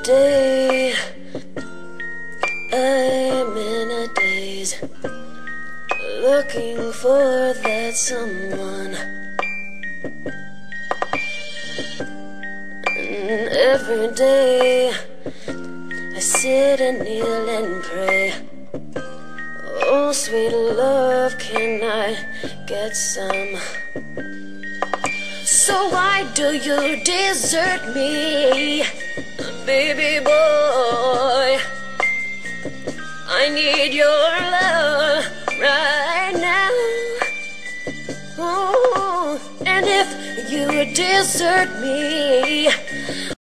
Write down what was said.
day I'm in a daze, looking for that someone. And every day I sit and kneel and pray, oh sweet love, can I get some? So why do you desert me, baby boy? I need your love right now. Oh, and if you desert me,